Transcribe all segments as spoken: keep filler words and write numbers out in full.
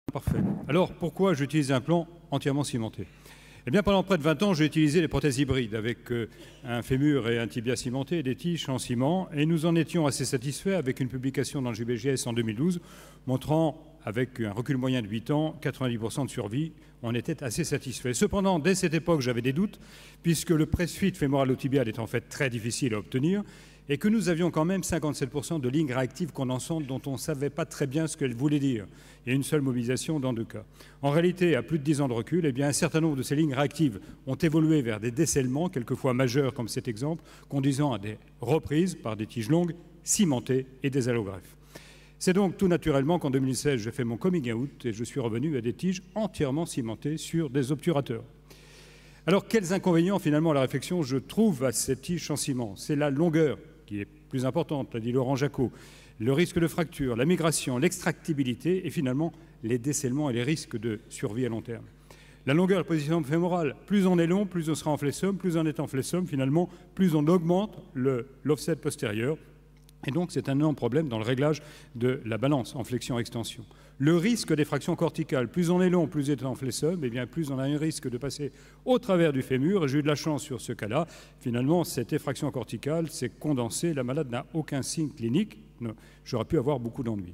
Parfait. Alors, pourquoi j'utilise un plan entièrement cimenté? Eh bien, pendant près de vingt ans, j'ai utilisé les prothèses hybrides avec euh, un fémur et un tibia cimenté et des tiges en ciment. Et nous en étions assez satisfaits avec une publication dans le J B G S en deux mille douze montrant, avec un recul moyen de huit ans, quatre-vingt-dix pour cent de survie. On était assez satisfaits. Cependant, dès cette époque, j'avais des doutes, puisque le press-fit fémoral-tibial est en fait très difficile à obtenir, et que nous avions quand même cinquante-sept pour cent de lignes réactives condensantes dont on ne savait pas très bien ce qu'elles voulaient dire, et une seule mobilisation dans deux cas. En réalité, à plus de dix ans de recul, eh bien, un certain nombre de ces lignes réactives ont évolué vers des décèlements, quelquefois majeurs comme cet exemple, conduisant à des reprises par des tiges longues, cimentées et des allogreffes. C'est donc tout naturellement qu'en deux mille seize, j'ai fait mon coming out et je suis revenu à des tiges entièrement cimentées sur des obturateurs. Alors, quels inconvénients, finalement, à la réflexion, je trouve à cette tige en ciment? C'est la longueur qui est plus importante, l'a dit Laurent Jacot, le risque de fracture, la migration, l'extractibilité et finalement les décèlements et les risques de survie à long terme. La longueur de la position fémorale, plus on est long, plus on sera en flexum, plus on est en flexum, finalement, plus on augmente l'offset postérieur. Et donc, c'est un énorme problème dans le réglage de la balance en flexion-extension. Le risque des fractions corticales, plus on est long, plus on est en flexum, et bien plus on a un risque de passer au travers du fémur. Et j'ai eu de la chance sur ce cas-là. Finalement, cette effraction corticale s'est condensée. La malade n'a aucun signe clinique. J'aurais pu avoir beaucoup d'ennuis.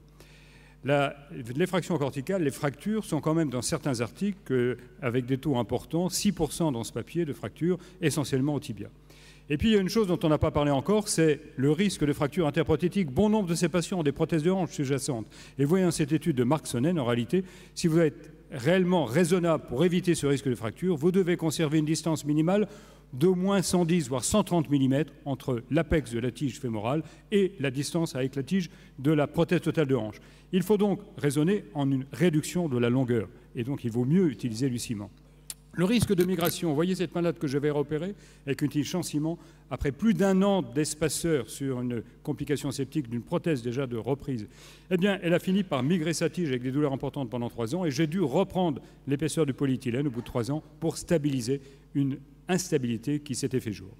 L'effraction corticale, les fractures sont quand même dans certains articles euh, avec des taux importants, six pour cent dans ce papier de fractures, essentiellement au tibia. Et puis, il y a une chose dont on n'a pas parlé encore, c'est le risque de fracture interprothétique. Bon nombre de ces patients ont des prothèses de hanche sous-jacentes. Et voyant cette étude de Mark Sonnen, en réalité, si vous êtes réellement raisonnable pour éviter ce risque de fracture, vous devez conserver une distance minimale d'au moins cent dix, voire cent trente millimètres entre l'apex de la tige fémorale et la distance avec la tige de la prothèse totale de hanche. Il faut donc raisonner en une réduction de la longueur. Et donc, il vaut mieux utiliser du ciment. Le risque de migration, vous voyez cette malade que j'avais repérée avec une tige en ciment, après plus d'un an d'espaceur sur une complication septique d'une prothèse déjà de reprise, eh bien, elle a fini par migrer sa tige avec des douleurs importantes pendant trois ans et j'ai dû reprendre l'épaisseur du polyéthylène au bout de trois ans pour stabiliser une instabilité qui s'était fait jour.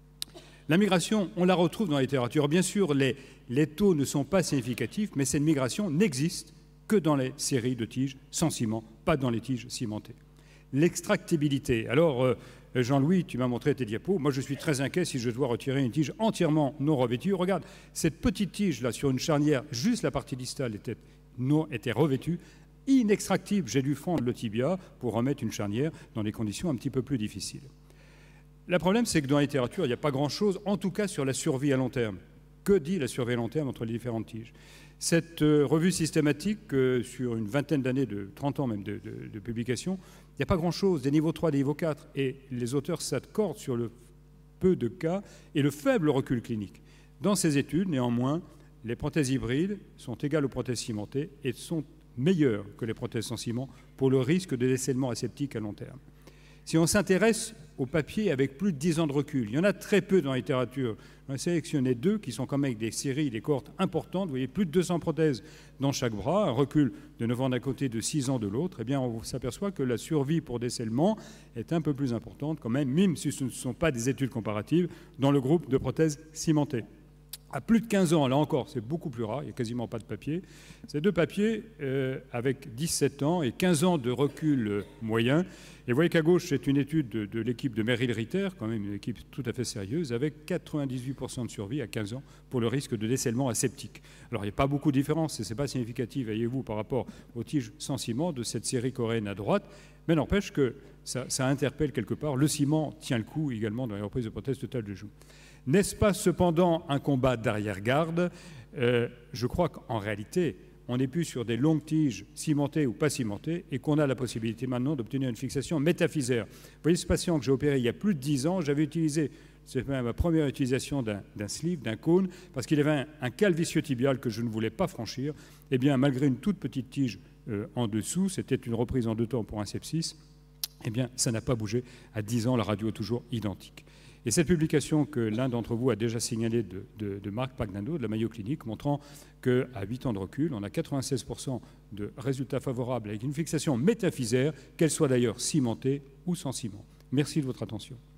La migration, on la retrouve dans la littérature. Bien sûr, les, les taux ne sont pas significatifs, mais cette migration n'existe que dans les séries de tiges sans ciment, pas dans les tiges cimentées. L'extractibilité. Alors, euh, Jean-Louis, tu m'as montré tes diapos. Moi, je suis très inquiet si je dois retirer une tige entièrement non revêtue. Regarde, cette petite tige-là, sur une charnière, juste la partie distale était, non, était revêtue, inextractible. J'ai dû fendre le tibia pour remettre une charnière dans des conditions un petit peu plus difficiles. Le problème, c'est que dans la littérature, il n'y a pas grand-chose, en tout cas sur la survie à long terme. Que dit la survie à long terme entre les différentes tiges? Cette euh, revue systématique, euh, sur une vingtaine d'années, de trente ans même de, de, de publication, il n'y a pas grand-chose, des niveaux trois, des niveaux quatre, et les auteurs s'accordent sur le peu de cas et le faible recul clinique. Dans ces études, néanmoins, les prothèses hybrides sont égales aux prothèses cimentées et sont meilleures que les prothèses sans ciment pour le risque de décèlement aseptique à long terme. Si on s'intéresse aux papiers avec plus de dix ans de recul, il y en a très peu dans la littérature. On a sélectionné deux qui sont quand même avec des séries, des cohortes importantes. Vous voyez, plus de deux cents prothèses dans chaque bras, un recul de neuf ans d'un côté, de six ans de l'autre. Eh bien, on s'aperçoit que la survie pour décèlement est un peu plus importante quand même, même si ce ne sont pas des études comparatives, dans le groupe de prothèses cimentées. À plus de quinze ans, là encore, c'est beaucoup plus rare, il n'y a quasiment pas de papier. Ces deux papiers euh, avec dix-sept ans et quinze ans de recul euh, moyen. Et vous voyez qu'à gauche, c'est une étude de, de l'équipe de Meryl Ritter, quand même une équipe tout à fait sérieuse, avec quatre-vingt-dix-huit pour cent de survie à quinze ans pour le risque de décèlement aseptique. Alors, il n'y a pas beaucoup de différence, et ce n'est pas significatif, voyez-vous, par rapport aux tiges sans ciment de cette série coréenne à droite, mais n'empêche que ça, ça interpelle quelque part. Le ciment tient le coup également dans les reprises de prothèses totales de joue. N'est-ce pas cependant un combat d'arrière-garde? euh, Je crois qu'en réalité, on n'est plus sur des longues tiges cimentées ou pas cimentées et qu'on a la possibilité maintenant d'obtenir une fixation métaphysaire. Vous voyez ce patient que j'ai opéré il y a plus de dix ans, j'avais utilisé, c'est ma première utilisation d'un sleeve, d'un cône, parce qu'il avait un, un cal vicieux tibial que je ne voulais pas franchir. Eh bien, malgré une toute petite tige euh, en dessous, c'était une reprise en deux temps pour un sepsis, eh bien, ça n'a pas bougé. À dix ans, la radio est toujours identique. Et cette publication que l'un d'entre vous a déjà signalée de, de, de Marc Pagnano, de la Mayo Clinique, montrant qu'à huit ans de recul, on a quatre-vingt-seize pour cent de résultats favorables avec une fixation métaphysaire, qu'elle soit d'ailleurs cimentée ou sans ciment. Merci de votre attention.